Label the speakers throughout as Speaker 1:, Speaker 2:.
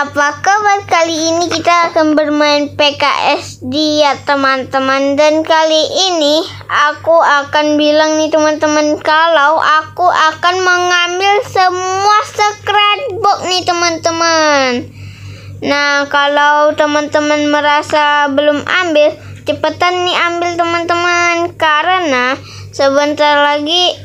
Speaker 1: Apa kabar? Kali ini kita akan bermain PKSD ya teman-teman. Dan kali ini aku akan bilang nih teman-teman, kalau aku akan mengambil semua scrapbook nih teman-teman. Nah, kalau teman-teman merasa belum ambil, cepetan nih ambil teman-teman, karena sebentar lagi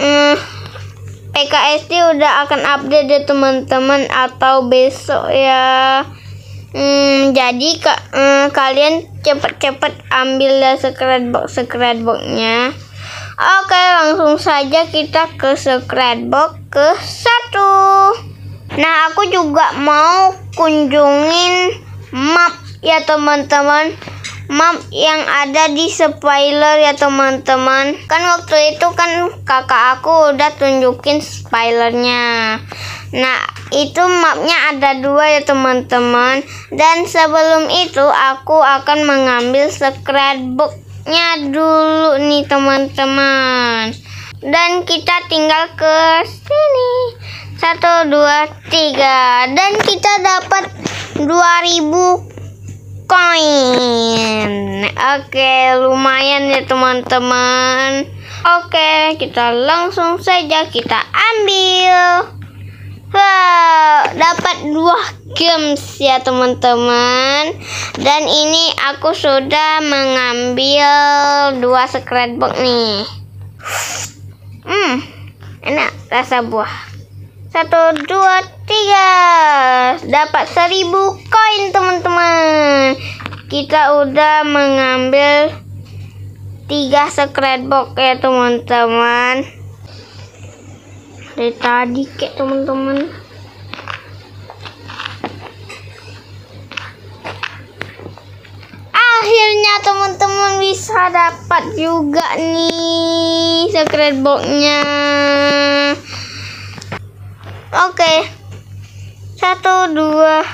Speaker 1: PKSD udah akan update ya teman-teman, atau besok ya. Jadi kalian cepet-cepet ambil ya scrapbooknya. Oke, langsung saja kita ke scrapbook ke 1. Nah, aku juga mau kunjungin map ya teman-teman, map yang ada di spoiler ya teman-teman. Kan waktu itu kan kakak aku udah tunjukin spoilernya. Nah, itu mapnya ada 2 ya teman-teman. Dan sebelum itu aku akan mengambil scrapbooknya dulu nih teman-teman. Dan kita tinggal ke sini. 1, 2, 3. Dan kita dapat 2000 koin. Oke, lumayan ya teman-teman. Oke, kita langsung saja kita ambil. Wow, dapat 2 gems ya teman-teman. Dan ini aku sudah mengambil 2 scrapbook nih. Enak rasa buah. 1, 2, 3. Dapat 1000 koin teman-teman. Kita udah mengambil 3 scrapbook ya teman-teman. Dari tadi kayak teman-teman. Akhirnya teman-teman bisa dapat juga nih scrapbooknya. Oke, 1, 2,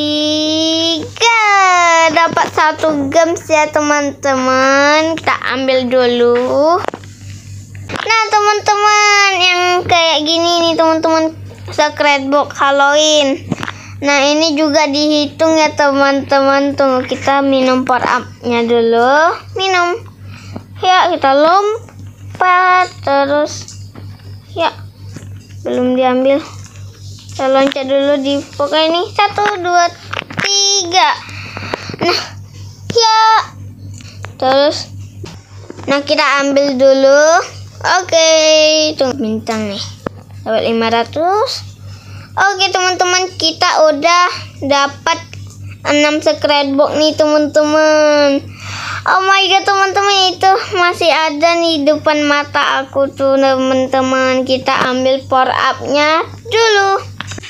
Speaker 1: 3. Dapat 1 gems ya teman-teman. Kita ambil dulu. Nah teman-teman, yang kayak gini nih teman-teman, scrapbook Halloween. Nah, ini juga dihitung ya teman-teman. Tunggu, kita minum power up-nya dulu. Minum. Ya, kita lompat terus. Ya, belum diambil. Kita loncat dulu di pokoknya ini. 1, 2, 3. Nah, ya. Terus. Nah, kita ambil dulu. Oke, tunggu bintang nih. Dapat 500. Oke, teman-teman, kita udah dapat 6 scrapbook nih, teman-teman. Oh my god, teman-teman, itu masih ada nih depan mata aku tuh, teman-teman. Kita ambil power up-nya dulu.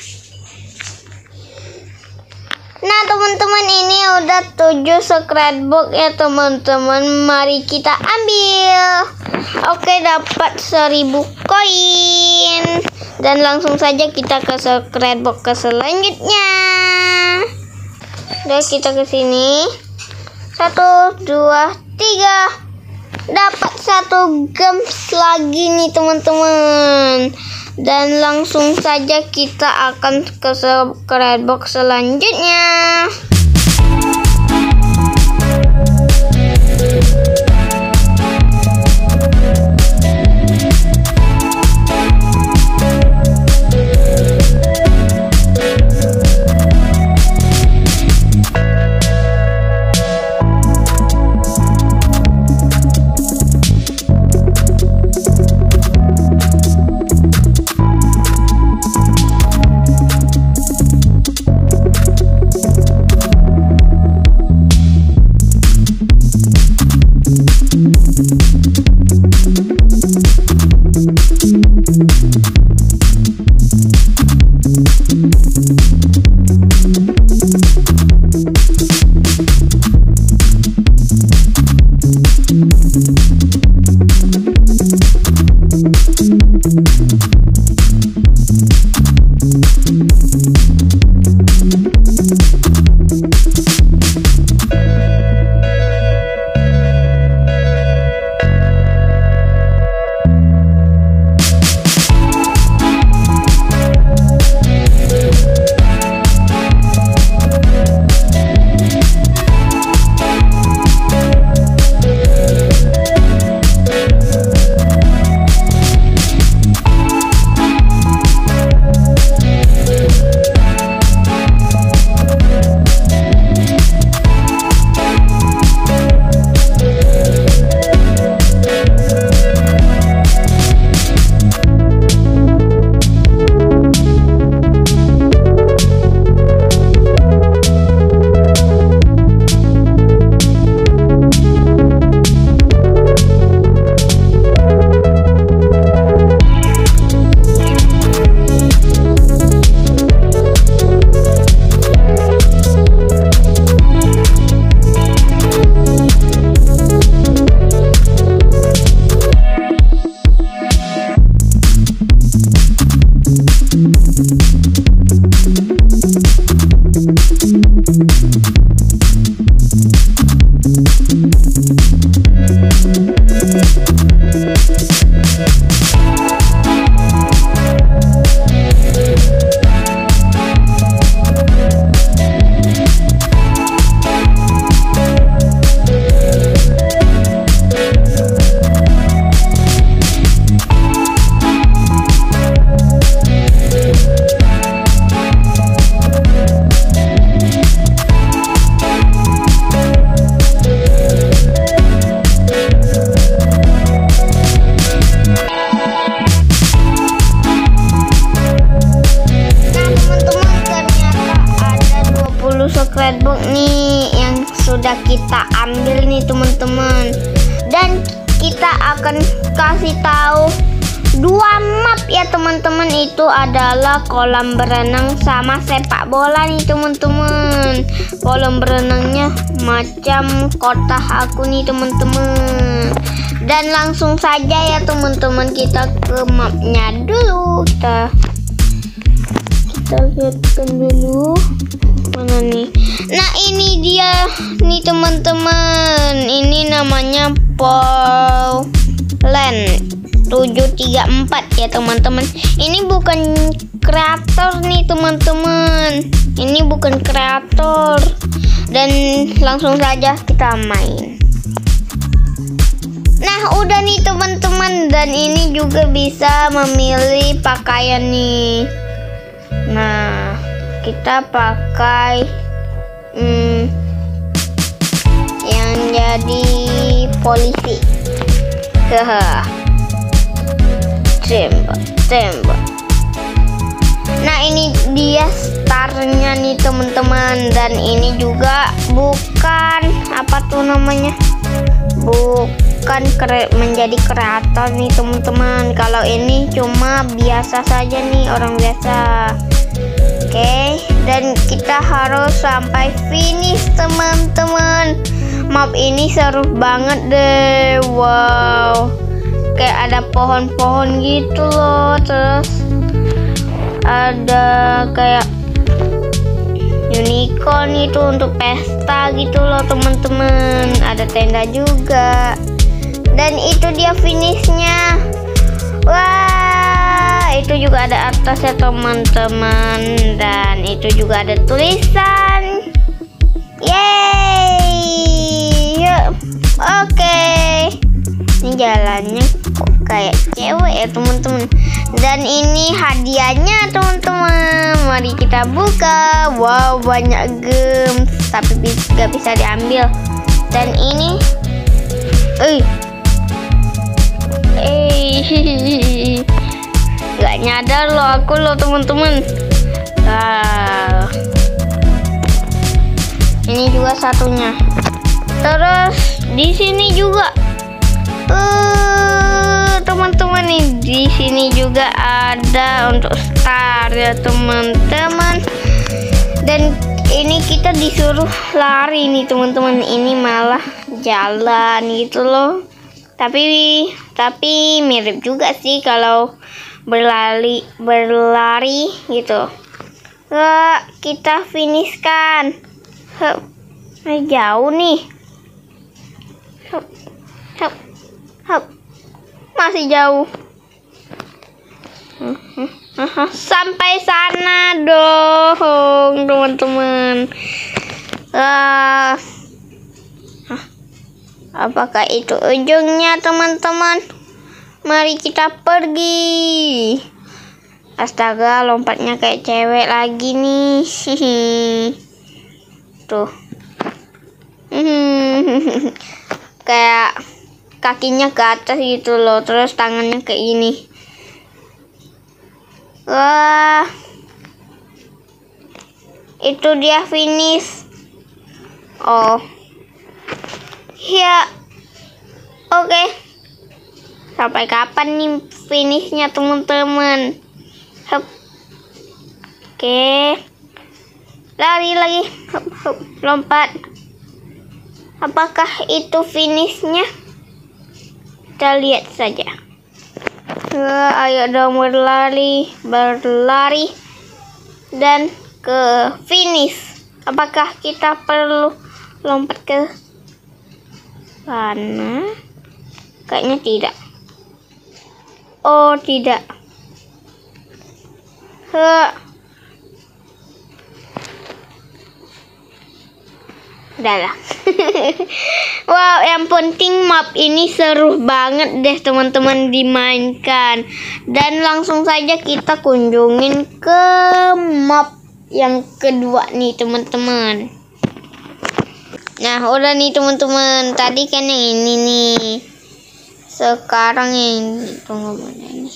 Speaker 1: Nah teman-teman, ini udah 7 scrapbook ya teman-teman. Mari kita ambil. Oke, dapat 1000 koin. Dan langsung saja kita ke scrapbook ke selanjutnya. Udah, kita ke sini. 1, 2, 3. Dapat 1 gems lagi nih teman-teman. Dan langsung saja kita akan ke scrapbook selanjutnya. sudah kita ambil nih teman-teman. Dan kita akan kasih tahu 2 map ya teman-teman. Itu adalah kolam berenang sama sepak bola nih teman-teman. Kolam berenangnya macam kotak aku nih teman-teman. Dan langsung saja ya teman-teman, kita ke mapnya dulu. Kita lihatkan dulu mana nih. Nah ini dia nih teman-teman. Ini namanya Poland 734 ya teman-teman. Ini bukan kreator nih teman-teman. Ini bukan kreator. Dan langsung saja kita main. Nah udah nih teman-teman, dan ini juga bisa memilih pakaian nih. Nah kita pakai yang jadi polisi. Tembak. Nah ini dia startnya nih teman-teman. Dan ini juga bukan apa tuh namanya, bukan menjadi kreator nih teman-teman. Kalau ini cuma biasa saja nih, orang biasa. Oke, dan kita harus sampai finish teman-teman. Map ini seru banget deh. Wow, kayak ada pohon-pohon gitu loh. Terus ada kayak unicorn itu untuk pesta gitu loh teman-teman. Ada tenda juga. Dan itu dia finishnya. Wah, itu juga ada atas ya teman-teman. Dan itu juga ada tulisan. Yeay. Yuk. Oke. Ini jalannya kok kayak cewek ya teman-teman. Dan ini hadiahnya teman-teman. Mari kita buka. Wow, banyak gems, tapi gak bisa diambil. Dan ini gak nyadar loh aku loh teman-teman. Ini juga satunya. Terus di sini juga teman-teman nih, di sini juga ada untuk star ya teman-teman. Dan ini kita disuruh lari nih teman-teman. Ini malah jalan gitu loh. Tapi mirip juga sih kalau berlari gitu. Kita finishkan. Jauh nih. Masih jauh. Sampai sana dong teman-teman. Apakah itu ujungnya teman-teman? Mari kita pergi. Astaga, lompatnya kayak cewek lagi nih. Tuh. Kayak kakinya ke atas gitu loh, terus tangannya kayak gini. Wah, itu dia finish. Oh ya, oke. Sampai kapan nih finishnya teman-teman? Oke, lari lagi, lompat. Apakah itu finishnya? Kita lihat saja. Ayo dong berlari dan ke finish. Apakah kita perlu lompat ke sana? Kayaknya tidak. Oh tidak. Udahlah. Wow, yang penting map ini seru banget deh teman-teman dimainkan. Dan langsung saja kita kunjungin ke map yang kedua nih teman-teman. Nah udah nih teman-teman, tadi kan yang ini nih. Sekarang yang tunggu mana ini.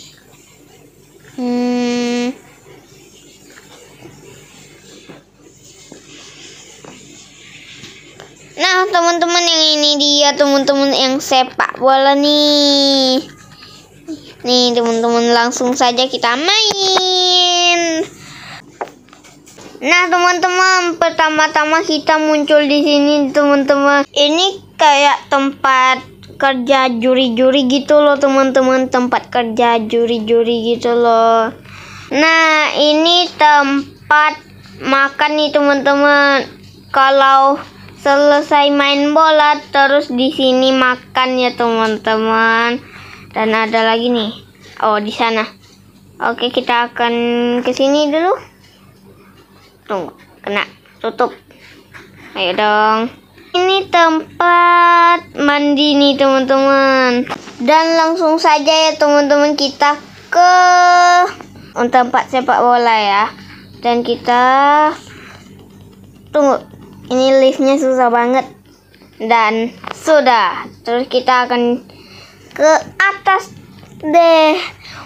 Speaker 1: Nah, teman-teman, yang ini dia teman-teman yang sepak bola nih. Nih, teman-teman, langsung saja kita main. Nah, teman-teman, pertama-tama kita muncul di sini, teman-teman. Ini kayak tempat kerja juri-juri gitu loh, teman-teman. Tempat kerja juri-juri gitu loh. Nah, ini tempat makan nih, teman-teman. Kalau selesai main bola, terus di sini makan ya, teman-teman. Dan ada lagi nih. Oh, di sana. Oke, kita akan ke sini dulu. Tunggu, kena tutup. Ayo dong. Ini tempat mandi nih, teman-teman. Dan langsung saja ya, teman-teman, kita ke tempat sepak bola ya. Dan kita tunggu. Ini liftnya susah banget. Dan sudah. Terus kita akan ke atas deh.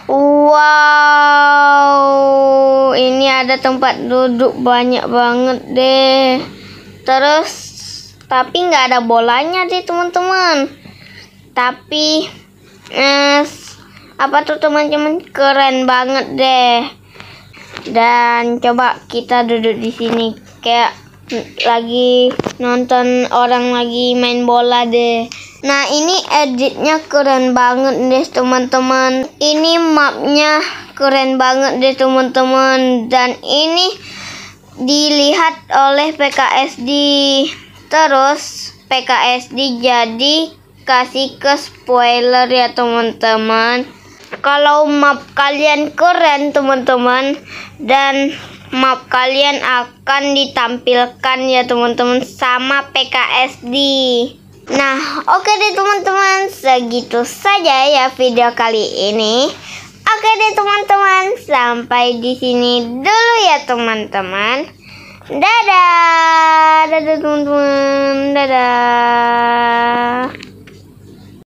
Speaker 1: Wow, ini ada tempat duduk banyak banget deh. Terus, tapi nggak ada bolanya deh, teman-teman. Tapi, apa tuh, teman-teman, keren banget deh. Dan coba kita duduk di sini kayak lagi nonton orang lagi main bola deh. Nah, ini editnya keren banget deh, teman-teman. Ini mapnya keren banget deh, teman-teman. Dan ini dilihat oleh PKSD. Terus PKSD jadi kasih ke spoiler ya, teman-teman. Kalau map kalian keren, teman-teman, dan map kalian akan ditampilkan ya, teman-teman, sama PKSD. Nah, oke deh, teman-teman, segitu saja ya video kali ini. Oke deh, teman-teman, sampai di sini dulu ya, teman-teman. Dadah, dadah, teman-teman, dadah.